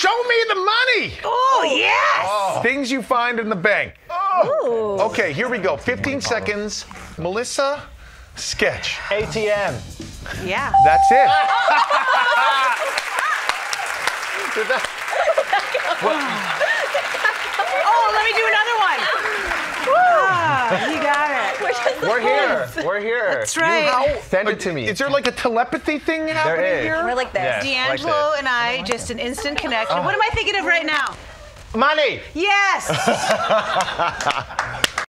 Show me the money. Oh, yes. Oh. Things you find in the bank. Oh. Okay, here we go. 15 seconds. Melissa, sketch. ATM. Yeah. That's it. Oh, let me do another one. Ah, you got it. We're here. We're here. That's right. Send it to me. Is there like a telepathy thing happening is. here? We're like this. Yes, D'Angelo like this. and I, just an instant connection. What am I thinking of right now? Money. Yes.